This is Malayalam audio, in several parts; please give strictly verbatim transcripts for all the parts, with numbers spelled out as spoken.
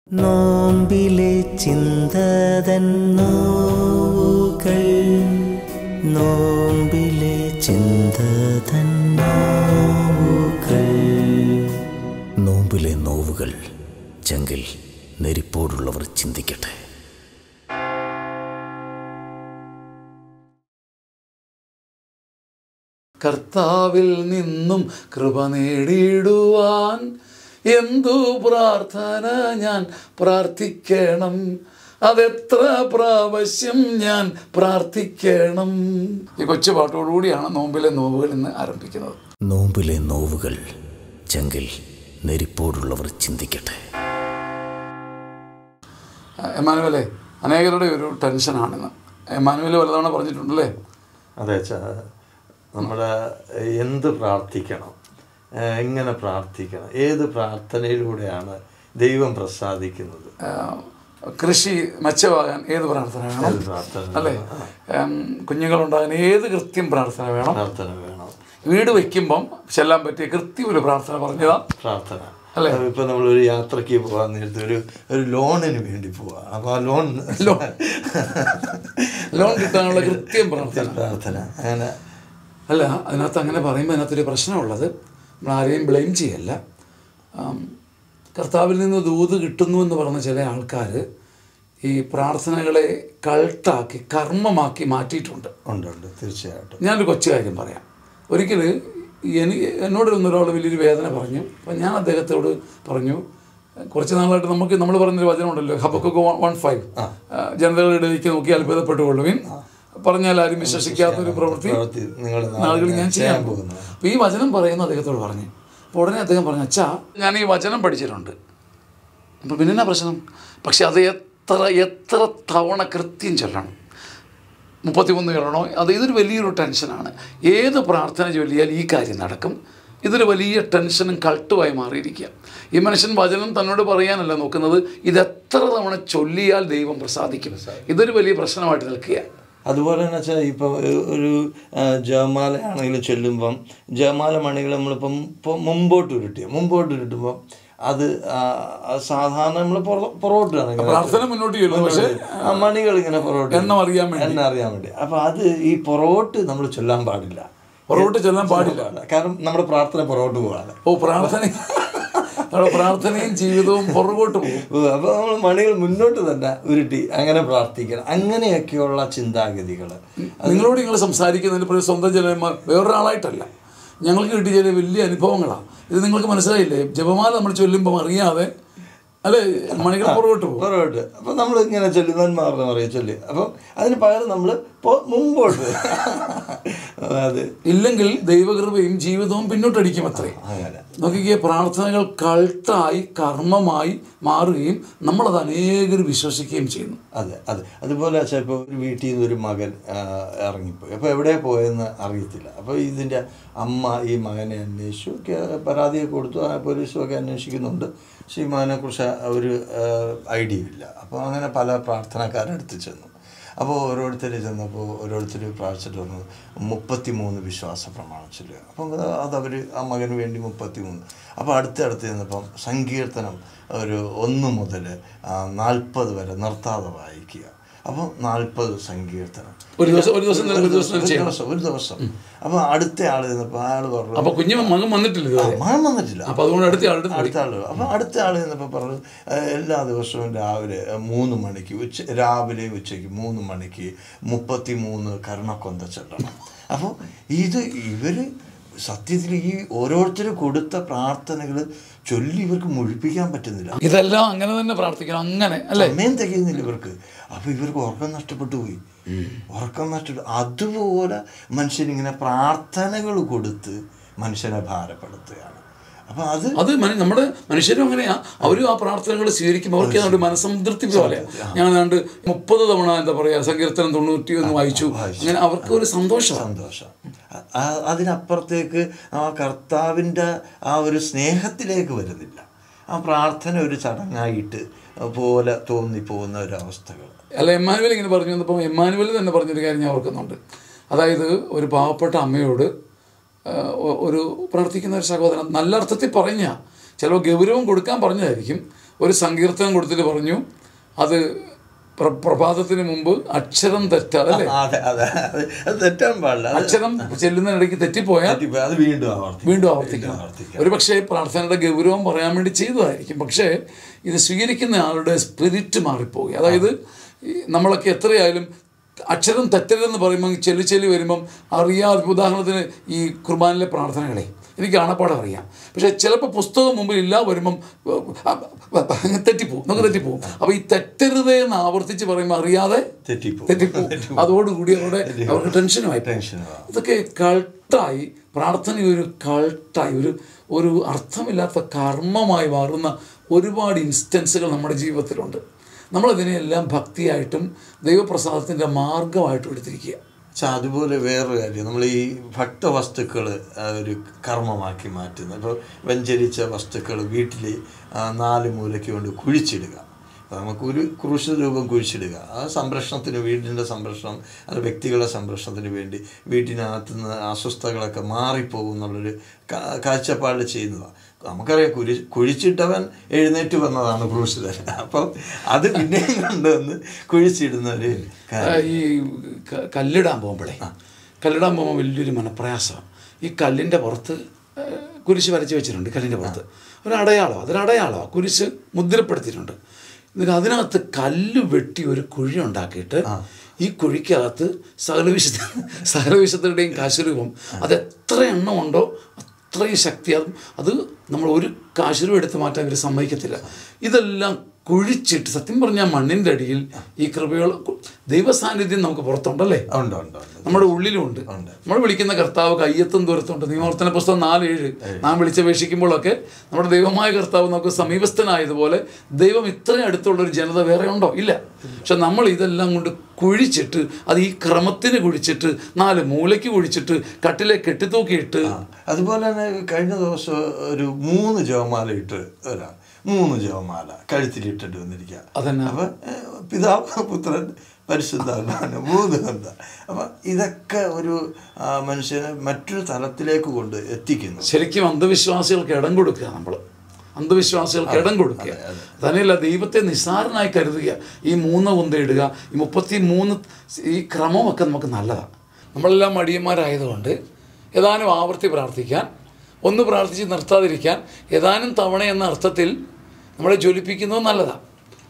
നോമ്പിലെ ചിന്തതൻ നോവുകൾ, നോമ്പിലെ ചിന്തതൻ നോവുകൾ. നോമ്പിലെ നോവുകൾ ചെങ്കിൽ നെരിപ്പോടുള്ളവർ ചിന്തിക്കട്ടെ. കർത്താവിൽ നിന്നും കൃപ നേടിയിടുവാൻ എന്തു പ്രാർത്ഥന ഞാൻ പ്രാർത്ഥിക്കണം, അതെത്ര പ്രാവശ്യം ഞാൻ പ്രാർത്ഥിക്കണം. ഈ കൊച്ചു പാട്ടോടുകൂടിയാണ് നോമ്പിലെ നോവുകൾ ഇന്ന് ആരംഭിക്കുന്നത്. നോമ്പിലെ നോവുകൾ ചെങ്കിൽ നെരിപ്പോടുള്ളവർ ചിന്തിക്കട്ടെ. എമ്മാനുവലെ, അനേകരുടെ ഒരു ടെൻഷനാണിന്ന്. എമ്മാനുവൽ പലതവണ പറഞ്ഞിട്ടുണ്ടല്ലേ? അതെ, നമ്മുടെ എന്ത് പ്രാർത്ഥിക്കണം, എങ്ങനെ പ്രാർത്ഥിക്കണം, ഏത് പ്രാർത്ഥനയിലൂടെയാണ് ദൈവം പ്രസാദിക്കുന്നത്. കൃഷി മെച്ചമാകാൻ ഏത് പ്രാർത്ഥന വേണം, അല്ലേ? കുഞ്ഞുങ്ങളുണ്ടാകാൻ ഏത് കൃത്യം പ്രാർത്ഥന വേണം, പ്രാർത്ഥന വേണം. വീട് വയ്ക്കുമ്പം ചെല്ലാൻ പറ്റിയ കൃത്യം ഒരു പ്രാർത്ഥന പറഞ്ഞതാ പ്രാർത്ഥന, അല്ലേ? ഇപ്പം നമ്മളൊരു യാത്രയ്ക്ക് പോകാൻ നേരത്തെ ഒരു ഒരു ലോണിന് വേണ്ടി പോവാം. അപ്പോൾ ആ ലോൺ ലോൺ കിട്ടാനുള്ള കൃത്യം പ്രാർത്ഥന പ്രാർത്ഥന അങ്ങനെ അല്ല. അതിനകത്ത് അങ്ങനെ പറയുമ്പോൾ അതിനകത്തൊരു പ്രശ്നമുള്ളത്, നമ്മൾ ആരെയും ബ്ലെയിം ചെയ്യല്ല. കർത്താവിൽ നിന്ന് ദൂത് കിട്ടുന്നു എന്ന് പറഞ്ഞ ചില ആൾക്കാർ ഈ പ്രാർത്ഥനകളെ കൾട്ടാക്കി കർമ്മമാക്കി മാറ്റിയിട്ടുണ്ട്. ഉണ്ട് ഉണ്ട് തീർച്ചയായിട്ടും. ഞാനൊരു കൊച്ചു കാര്യം പറയാം. ഒരിക്കൽ എനിക്ക് എന്നോട് ഒരാൾ വലിയൊരു വേദന പറഞ്ഞു. അപ്പം ഞാൻ അദ്ദേഹത്തോട് പറഞ്ഞു, കുറച്ച് നാളായിട്ട് നമുക്ക് നമ്മൾ പറഞ്ഞൊരു വചനമുണ്ടല്ലോ, ഹബക്കുക്ക് വൺ ഫൈവ്, ജനതകളുടെ ഇടയിലേക്ക് നോക്കി അത്ഭുതപ്പെട്ടുകൊള്ളുവിൻ, പറഞ്ഞാൽ ആരും വിശ്വസിക്കാത്തൊരു പ്രവൃത്തി നാളുകളിൽ ഞാൻ ചെയ്യാൻ പോകുന്നു. അപ്പോൾ ഈ വചനം പറയുന്ന അദ്ദേഹത്തോട് പറഞ്ഞു. അപ്പോൾ ഉടനെ അദ്ദേഹം പറഞ്ഞു, അച്ഛാ ഞാൻ ഈ വചനം പഠിച്ചിട്ടുണ്ട്. അപ്പോൾ പിന്നെ എന്നാ പ്രശ്നം? പക്ഷെ അത് എത്ര എത്ര തവണ കൃത്യം ചൊല്ലണം, മുപ്പത്തിമൂന്ന് ചൊല്ലണോ? അത് ഇതൊരു വലിയൊരു ടെൻഷനാണ്. ഏത് പ്രാർത്ഥന ചൊല്ലിയാൽ ഈ കാര്യം നടക്കും, ഇതൊരു വലിയ ടെൻഷനും കൾട്ടുമായി മാറിയിരിക്കുക. ഈ മനുഷ്യൻ വചനം തന്നോട് പറയാനല്ല നോക്കുന്നത്, ഇതെത്ര തവണ ചൊല്ലിയാൽ ദൈവം പ്രസാദിക്കും. ഇതൊരു വലിയ പ്രശ്നമായിട്ട് നിൽക്കുക. അതുപോലെ തന്നെ വെച്ചാൽ ഇപ്പോൾ ഒരു ജപമാല ആണെങ്കിലും ചൊല്ലുമ്പം ജപമാല മണികൾ നമ്മളിപ്പം ഇപ്പോൾ മുമ്പോട്ട് ഉരുട്ടിയ മുമ്പോട്ട് ഉരുട്ടുമ്പം അത് സാധാരണ നമ്മൾ പുറകോട്ടാണ് പ്രാർത്ഥന മുന്നോട്ട് ചെല്ലുന്നത്, പക്ഷേ ആ മണികൾ ഇങ്ങനെ പുറകോട്ട് എണ്ണം അറിയാൻ വേണ്ടി എണ്ണം അറിയാൻ വേണ്ടി. അപ്പം അത് ഈ പുറകോട്ട് നമ്മൾ ചൊല്ലാൻ പാടില്ല, പുറകോട്ട് ചെല്ലാൻ പാടില്ല. കാരണം നമ്മുടെ പ്രാർത്ഥന പുറകോട്ട് പോകാണ്. ഓ, പ്രാർത്ഥന നമ്മുടെ പ്രാർത്ഥനയും ജീവിതവും പുറകോട്ട് പോകും. അപ്പോൾ നമ്മൾ മണികൾ മുന്നോട്ട് തന്നെ ഉരുട്ടി അങ്ങനെ പ്രാർത്ഥിക്കണം. അങ്ങനെയൊക്കെയുള്ള ചിന്താഗതികൾ നിങ്ങളോട് നിങ്ങൾ സംസാരിക്കുന്നതിന് ഇപ്പോൾ സ്വന്തം ചില വേറൊരാളായിട്ടല്ല, ഞങ്ങൾക്ക് കിട്ടിയ ചില വലിയ അനുഭവങ്ങളാണ്. ഇത് നിങ്ങൾക്ക് മനസ്സിലായില്ലേ? ജപമാല നമ്മൾ ചൊല്ലുമ്പം അറിയാതെ അല്ലേ മണികൾ പുറകോട്ട് പോകും. പുറകോട്ട് അപ്പം നമ്മൾ ഇങ്ങനെ ചൊല്ലി നന്മാർന്ന് പറയും ചൊല്ലി. അപ്പം അതിന് പകരം നമ്മൾ മുമ്പോട്ട് അത് ഇല്ലെങ്കിൽ ദൈവകൃപയും ജീവിതവും പിന്നോട്ടടിക്കും. അത്രയും നോക്കിക്കേ, പ്രാർത്ഥനകൾ കൾട്ടായി കർമ്മമായി മാറുകയും നമ്മളത് അനേകർ വിശ്വസിക്കുകയും ചെയ്യുന്നു. അതെ അതെ അതുപോലെ വെച്ചാൽ ഇപ്പോൾ ഒരു വീട്ടിൽ നിന്ന് ഒരു മകൻ ഇറങ്ങിപ്പോയി, അപ്പോൾ എവിടെ പോയെന്ന് അറിയത്തില്ല. അപ്പോൾ ഇതിൻ്റെ അമ്മ ഈ മകനെ അന്വേഷിച്ചു, പരാതിയൊക്കെ കൊടുത്തു, പോലീസുമൊക്കെ അന്വേഷിക്കുന്നുണ്ട്. പക്ഷേ ഈ മകനെക്കുറിച്ച് ഒരു ഐഡിയ ഇല്ല. അപ്പോൾ അങ്ങനെ പല പ്രാർത്ഥനക്കാരെടുത്ത് ചെന്നു. അപ്പോൾ ഓരോരുത്തർ ചെന്നപ്പോൾ ഓരോരുത്തർ പ്രാർത്ഥിച്ചിട്ട് പറഞ്ഞു മുപ്പത്തി മൂന്ന് വിശ്വാസ പ്രമാണം ചൊല്ലുക. അപ്പം അതവർ ആ മകന് വേണ്ടി മുപ്പത്തി മൂന്ന്. അപ്പോൾ അടുത്തടുത്ത് ചെന്നപ്പം സങ്കീർത്തനം ഒരു ഒന്ന് മുതൽ നാൽപ്പത് വരെ നിർത്താതെ വായിക്കുക. അപ്പോൾ നാൽപ്പത് സങ്കീർത്തനം ഒരു ദിവസം ഒരു ദിവസം ഒരു ദിവസം ഒരു ദിവസം. അപ്പോൾ അടുത്ത ആൾ ചെന്നപ്പോൾ അയാൾ പറഞ്ഞു, അപ്പോൾ കുഞ്ഞു മകൻ വന്നിട്ടില്ല മകൻ വന്നിട്ടില്ല അപ്പോൾ അതുകൊണ്ട് അടുത്ത ആൾ അടുത്ത ആൾ അപ്പോൾ അടുത്ത ആൾ ചെന്നപ്പോൾ പറഞ്ഞു എല്ലാ ദിവസവും രാവിലെ മൂന്ന് മണിക്ക് ഉച്ച രാവിലെ ഉച്ചയ്ക്ക് മൂന്ന് മണിക്ക് മുപ്പത്തി മൂന്ന് കരുണക്കൊന്ത ചൊല്ലണം. അപ്പോൾ ഇത് ഇവർ സത്യത്തിൽ ഈ ഓരോരുത്തർ കൊടുത്ത പ്രാർത്ഥനകൾ ചൊല്ലി ഇവർക്ക് മുഴിപ്പിക്കാൻ പറ്റുന്നില്ല. ഇതെല്ലാം അങ്ങനെ തന്നെ പ്രാർത്ഥിക്കണം, അങ്ങനെ അല്ലേ? സമയം തികയുന്നില്ല ഇവർക്ക്. അപ്പോൾ ഇവർക്ക് ഉറക്കം നഷ്ടപ്പെട്ടു പോയി, ഉറക്കം നഷ്ടപ്പെട്ടു. അതുപോലെ മനുഷ്യനിങ്ങനെ പ്രാർത്ഥനകൾ കൊടുത്ത് മനുഷ്യനെ ഭാരപ്പെടുത്തുകയാണ്. അപ്പം അത് അത് നമ്മുടെ മനുഷ്യരും അങ്ങനെയാ. അവരും ആ പ്രാർത്ഥനകൾ സ്വീകരിക്കുമ്പോൾ അവർക്ക് ഏതാണ്ട് മനസ്സംതൃപ്തി പോലെ. ഞാൻ ഏതാണ്ട് മുപ്പത് തവണ എന്താ പറയുക സങ്കീർത്തനം തൊണ്ണൂറ്റി ഒന്ന് വായിച്ചു, അങ്ങനെ അവർക്ക് ഒരു സന്തോഷം സന്തോഷം അതിനപ്പുറത്തേക്ക് ആ കർത്താവിൻ്റെ ആ ഒരു സ്നേഹത്തിലേക്ക് വരുന്നില്ല. ആ പ്രാർത്ഥന ഒരു ചടങ്ങായിട്ട് പോലെ തോന്നിപ്പോകുന്ന ഒരവസ്ഥകൾ. അല്ല, എമ്മാനുവൽ ഇങ്ങനെ പറഞ്ഞു വന്നപ്പോൾ എമ്മാനുവൽ തന്നെ പറഞ്ഞൊരു കാര്യം ഞാൻ ഓർക്കുന്നുണ്ട്. അതായത് ഒരു പാവപ്പെട്ട അമ്മയോട് ഒരു പ്രാർത്ഥിക്കുന്ന ഒരു സഹോദരൻ, നല്ല അർത്ഥത്തിൽ പറഞ്ഞ ചിലപ്പോൾ ഗൗരവം കൊടുക്കാൻ പറഞ്ഞതായിരിക്കും. ഒരു സങ്കീർത്തനം കൊടുത്തിട്ട് പറഞ്ഞു അത് പ്രഭാതത്തിന് മുമ്പ് അക്ഷരം തെറ്റാതെ അല്ലേ, തെറ്റാൻ പാടില്ല. അക്ഷരം ചെല്ലുന്നതിനിടയ്ക്ക് തെറ്റിപ്പോയാൽ അത് വീണ്ടും വീണ്ടും ആവർത്തിക്കണം. ഒരു പക്ഷേ പ്രാർത്ഥനയുടെ ഗൗരവം പറയാൻ വേണ്ടി ചെയ്തതായിരിക്കും. പക്ഷേ ഇത് സ്വീകരിക്കുന്ന ആളുടെ സ്പിരിറ്റ് മാറിപ്പോയി. അതായത് നമ്മളൊക്കെ എത്രയായാലും അക്ഷരം തെറ്റരുതെന്ന് പറയുമ്പോൾ ചെല്ലി ചെല്ലി വരുമ്പം അറിയാതെ, ഉദാഹരണത്തിന് ഈ കുർബാനിലെ പ്രാർത്ഥനകളെ എനിക്ക് കാണപ്പാടം അറിയാം, പക്ഷേ ചിലപ്പോൾ പുസ്തകം മുമ്പിൽ ഇല്ല വരുമ്പം തെറ്റിപ്പോവും, നമുക്ക് തെറ്റിപ്പോവും. അപ്പോൾ ഈ തെറ്റരുതേ എന്ന് ആവർത്തിച്ച് പറയുമ്പോൾ അറിയാതെ തെറ്റിപ്പോവും തെറ്റിപ്പോവും അതോടുകൂടി അവരുടെ അവർക്ക് ടെൻഷനുമായി ടെൻഷൻ ഇതൊക്കെ കൾട്ടായി, പ്രാർത്ഥന ഒരു കൾട്ടായി, ഒരു ഒരു അർത്ഥമില്ലാത്ത കർമ്മമായി മാറുന്ന ഒരുപാട് ഇൻസ്റ്റൻസുകൾ നമ്മുടെ ജീവിതത്തിലുണ്ട്. നമ്മളതിനെയെല്ലാം ഭക്തിയായിട്ടും ദൈവപ്രസാദത്തിൻ്റെ മാർഗമായിട്ടും എടുത്തിരിക്കുക. പക്ഷെ അതുപോലെ വേറൊരു കാര്യം, നമ്മൾ ഈ ഭക്തവസ്തുക്കൾ ഒരു കർമ്മമാക്കി മാറ്റുന്നത്. ഇപ്പോൾ വെഞ്ചരിച്ച വസ്തുക്കൾ വീട്ടിൽ നാല് മൂലയ്ക്ക് കൊണ്ട് കുഴിച്ചിടുക. നമുക്കൊരു ക്രൂശ രൂപം കുഴിച്ചിടുക, ആ സംരക്ഷണത്തിന്, വീടിൻ്റെ സംരക്ഷണം, അത് വ്യക്തികളുടെ സംരക്ഷണത്തിന് വേണ്ടി വീട്ടിനകത്തു നിന്ന് അസ്വസ്ഥതകളൊക്കെ മാറിപ്പോകും എന്നുള്ളൊരു കാഴ്ചപ്പാട് ചെയ്യുന്നതാണ്. നമുക്കറിയാം കുഴി കുഴിച്ചിട്ടവൻ എഴുന്നേറ്റ് വന്നതാണ് ക്രൂശിതൻ. അപ്പം അത് പിന്നെയും കൊണ്ടുവന്ന് കുഴിച്ചിടുന്ന ഒരു ഈ കല്ലിടാൻ പോകുമ്പോഴേ കല്ലിടാൻ പോകുമ്പോൾ വലിയൊരു മനപ്രയാസമാണ്. ഈ കല്ലിൻ്റെ പുറത്ത് കുരിശ് വരച്ച് വെച്ചിട്ടുണ്ട്. കല്ലിൻ്റെ പുറത്ത് ഒരു അടയാളം, അതൊരടയാളമാണ്, കുരിശ് മുദ്രപ്പെടുത്തിയിട്ടുണ്ട്. എന്നിട്ട് അതിനകത്ത് കല്ല് വെട്ടി ഒരു കുഴി ഉണ്ടാക്കിയിട്ട് ഈ കുഴിക്കകത്ത് സകല വിശുദ്ധ സകല വിശുദ്ധരുടെയും കാശുരൂപം അത് എത്ര എണ്ണം ഉണ്ടോ അത്രയും ശക്തി, അത് അത് നമ്മൾ ഒരു കാശുരൂപം എടുത്ത് മാറ്റാൻ ഇവർ സമ്മതിക്കത്തില്ല. ഇതെല്ലാം കുഴിച്ചിട്ട്, സത്യം പറഞ്ഞാൽ മണ്ണിൻ്റെ അടിയിൽ ഈ കൃപകൾ, ദൈവസാന്നിധ്യം നമുക്ക് പുറത്തുണ്ടല്ലേ, നമ്മുടെ ഉള്ളിലുമുണ്ട്. നമ്മൾ വിളിക്കുന്ന കർത്താവ് കയ്യെത്തും ദൂരത്തുണ്ട്. നിയമവർത്തന പുസ്തകം നാല് ഏഴ് നാം വിളിച്ചപേക്ഷിക്കുമ്പോഴൊക്കെ നമ്മുടെ ദൈവമായ കർത്താവ് നമുക്ക് സമീപസ്ഥനായതുപോലെ ദൈവം ഇത്രയും അടുത്തുള്ളൊരു ജനത വേറെ ഉണ്ടോ? ഇല്ല. പക്ഷെ നമ്മൾ ഇതെല്ലാം കൊണ്ട് കുഴിച്ചിട്ട്, അത് ഈ ക്രമത്തിന് കുഴിച്ചിട്ട്, നാല് മൂലയ്ക്ക് കുഴിച്ചിട്ട്, കട്ടിലെ കെട്ടിത്തൂക്കിയിട്ട്. അതുപോലെ തന്നെ കഴിഞ്ഞ ദിവസം ഒരു മൂന്ന് ജപമാല ഇട്ട് ഒരാൾ മൂന്ന് ജപമാല കഴുത്തിലിട്ടിട്ട് വന്നിരിക്കുക. അതന്നെ. അപ്പം പിതാവ്, പുത്രൻ, പരിശുദ്ധാത്മാവ് മൂന്ന് ബന്ധ. അപ്പം ഇതൊക്കെ ഒരു മനുഷ്യനെ മറ്റൊരു തലത്തിലേക്ക് കൊണ്ട് എത്തിക്കുന്നു. ശരിക്കും അന്ധവിശ്വാസികൾക്ക് ഇടം കൊടുക്കുക, നമ്മൾ അന്ധവിശ്വാസികൾക്ക് ഇടം കൊടുക്കുക. തന്നെയല്ല, ദൈവത്തെ നിസ്സാരനായി കരുതുക. ഈ മൂന്ന് കൊന്തയിടുക, ഈ മുപ്പത്തി മൂന്ന് ഈ ക്രമമൊക്കെ നമുക്ക് നല്ലതാണ്. നമ്മളെല്ലാം മടിയന്മാരായതുകൊണ്ട് ഏതാനും ആവർത്തി പ്രാർത്ഥിക്കാൻ, ഒന്ന് പ്രാർത്ഥിച്ച് നിർത്താതിരിക്കാൻ, ഏതാനും തവണ എന്ന അർത്ഥത്തിൽ നമ്മളെ ജ്വലിപ്പിക്കുന്നത് നല്ലതാണ്.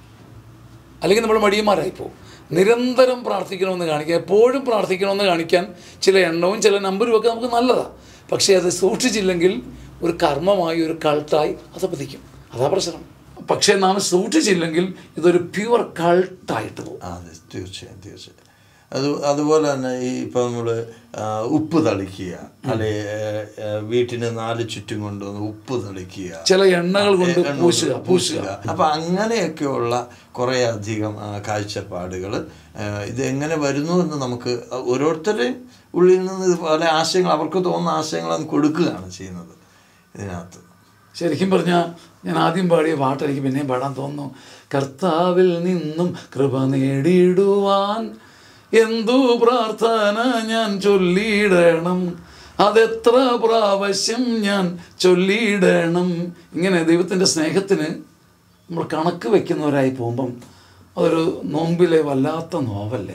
അല്ലെങ്കിൽ നമ്മൾ മടിയന്മാരായിപ്പോവും. നിരന്തരം പ്രാർത്ഥിക്കണമെന്ന് കാണിക്കാൻ, എപ്പോഴും പ്രാർത്ഥിക്കണമെന്ന് കാണിക്കാൻ ചില എണ്ണവും ചില നമ്പരും ഒക്കെ നമുക്ക് നല്ലതാണ്. പക്ഷേ അത് സൂക്ഷിച്ചില്ലെങ്കിൽ ഒരു കർമ്മമായി, ഒരു കൾട്ടായി അത് പതിക്കും. അതാ പ്രശ്നം. പക്ഷേ നാം സൂക്ഷിച്ചില്ലെങ്കിൽ ഇതൊരു പ്യുവർ കൾട്ടായിട്ട് പോകും. അതെ, തീർച്ചയായും തീർച്ചയായും. അത് അതുപോലെ തന്നെ ഈ ഇപ്പം നമ്മൾ ഉപ്പ് തളിക്കുക, അല്ലെ വീട്ടിന് നാല് ചുറ്റും കൊണ്ടുവന്ന് ഉപ്പ് തളിക്കുക, ചില എണ്ണകൾ കൊണ്ട് പൂശുക പൂശുക അപ്പം അങ്ങനെയൊക്കെയുള്ള കുറേ അധികം കാഴ്ചപ്പാടുകൾ ഇത് എങ്ങനെ വരുന്നു എന്ന് നമുക്ക് ഓരോരുത്തരുടെയും ഉള്ളിൽ നിന്ന് പല ആശയങ്ങൾ, അവർക്ക് തോന്നുന്ന ആശയങ്ങൾ അങ്ങ് കൊടുക്കുകയാണ് ചെയ്യുന്നത് ഇതിനകത്ത്. ശരിക്കും പറഞ്ഞാൽ ഞാൻ ആദ്യം പാടിയ പാട്ട് എനിക്ക് പിന്നെയും പാടാൻ തോന്നുന്നു. കർത്താവിൽ നിന്നും കൃപ നേടിയിടുവാൻ എന്തു പ്രാർത്ഥന ഞാൻ ചൊല്ലിയിടണം, അതെത്ര പ്രാവശ്യം ഞാൻ ചൊല്ലിയിടണം. ഇങ്ങനെ ദൈവത്തിൻ്റെ സ്നേഹത്തിന് നമ്മൾ കണക്ക് വയ്ക്കുന്നവരായി പോകുമ്പം അതൊരു നോമ്പിലെ വല്ലാത്ത നോവല്ലേ.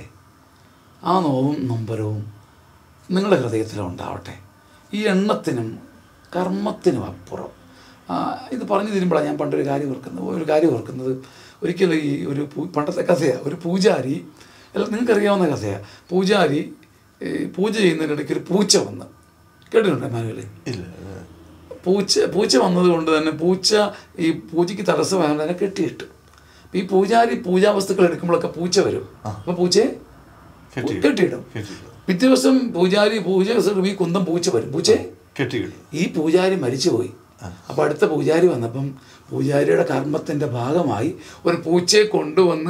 ആ നോവും നൊമ്പരവും നിങ്ങളുടെ ഹൃദയത്തിലുണ്ടാവട്ടെ. ഈ എണ്ണത്തിനും കർമ്മത്തിനും അപ്പുറം ഇത് പറഞ്ഞു തരുമ്പോഴാണ് ഞാൻ പണ്ടൊരു കാര്യം ഓർക്കുന്നത് ഒരു കാര്യം ഓർക്കുന്നത് ഒരിക്കലും ഈ ഒരു പണ്ടത്തെ കഥയാണ്. ഒരു പൂജാരി, അല്ല നിങ്ങൾക്കറിയാവുന്ന കഥയാണ്. പൂജാരി പൂജ ചെയ്യുന്നതിനിടയ്ക്ക് ഒരു പൂച്ച വന്ന്, കേട്ടിട്ടുണ്ടോ മാനുവലേ? ഇല്ല. പൂച്ച പൂച്ച വന്നത് കൊണ്ട് തന്നെ പൂച്ച ഈ പൂജയ്ക്ക് തടസ്സമായത് തന്നെ കെട്ടിയിട്ടു. ഈ പൂജാരി പൂജാവസ്തുക്കൾ എടുക്കുമ്പോഴൊക്കെ പൂച്ച വരും. അപ്പോൾ പൂച്ചയെ കെട്ടിയിടും. പിറ്റേ ദിവസം പൂജാരി പൂജ ഈ കുന്തം പൂച്ച വരും, പൂച്ചയെ കെട്ടിയിടും. ഈ പൂജാരി മരിച്ചുപോയി. അപ്പോൾ അടുത്ത പൂജാരി വന്നപ്പം പൂജാരിയുടെ കർമ്മത്തിൻ്റെ ഭാഗമായി ഒരു പൂച്ചയെ കൊണ്ടുവന്ന്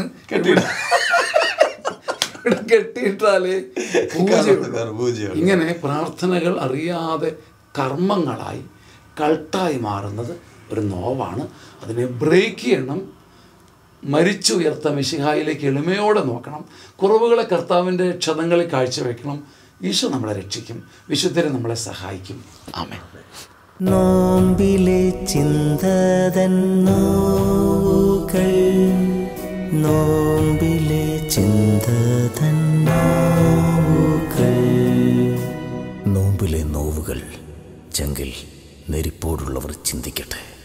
കെട്ടിയിട്ടാലേ പൂജ. ഇങ്ങനെ പ്രാർത്ഥനകൾ അറിയാതെ കർമ്മങ്ങളായി കൾട്ടായി മാറുന്നത് ഒരു നോവാണ്. അതിനെ ബ്രേക്ക് ചെയ്യണം. മരിച്ചുയർത്ത മിശിഹായിലേക്ക് എളിമയോടെ നോക്കണം. കുറവുകളെ കർത്താവിൻ്റെ ക്ഷതങ്ങളിൽ കാഴ്ചവെക്കണം. ഈശോ നമ്മളെ രക്ഷിക്കും, വിശുദ്ധരെ നമ്മളെ സഹായിക്കും. ആമേൻ. നോമ്പിലെ ചിന്തതൻ നോവുകൾ, നോമ്പിലെ ചിന്തതൻ നോവുകൾ, നോമ്പിലെ നോവുകൾ ചെങ്കിൽ നെരിപ്പോടുള്ളവർ ചിന്തിക്കട്ടെ.